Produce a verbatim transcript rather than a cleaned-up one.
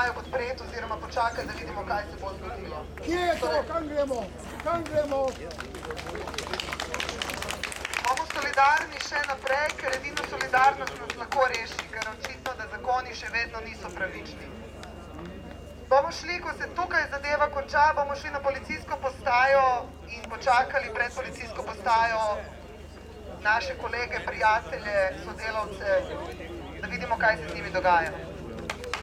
postajo podpreti oziroma počakati, da vidimo, kaj se bo zgodilo. Kje je to? Kam gremo? Kam gremo? Bomo solidarni še naprej, ker edino solidarnost nas lahko reši, ker očitno, da zakoni še vedno niso pravični. Bomo šli, ko se tukaj zadeva konča, bomo šli na policijsko postajo in počakali pred policijsko postajo naše kolege, prijatelje, sodelavce, da vidimo, kaj se z njimi dogaja.